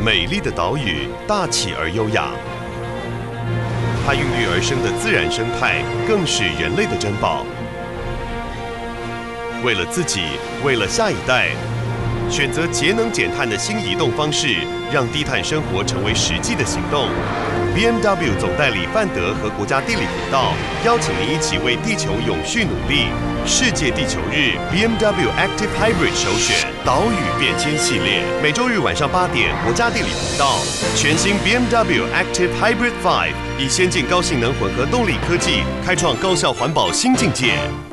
美丽的岛屿，大气而优雅。它孕育而生的自然生态，更是人类的珍宝。为了自己，为了下一代，选择节能减碳的新移动方式，让低碳生活成为实际的行动。BMW 总代理范德和国家地理频道邀请您一起为地球永续努力。世界地球日 BMW Active Hybrid 首选岛屿变迁系列，每周日晚上8点，国家地理频道。全新 BMW Active Hybrid 5以先进高性能混合动力科技，开创高效环保新境界。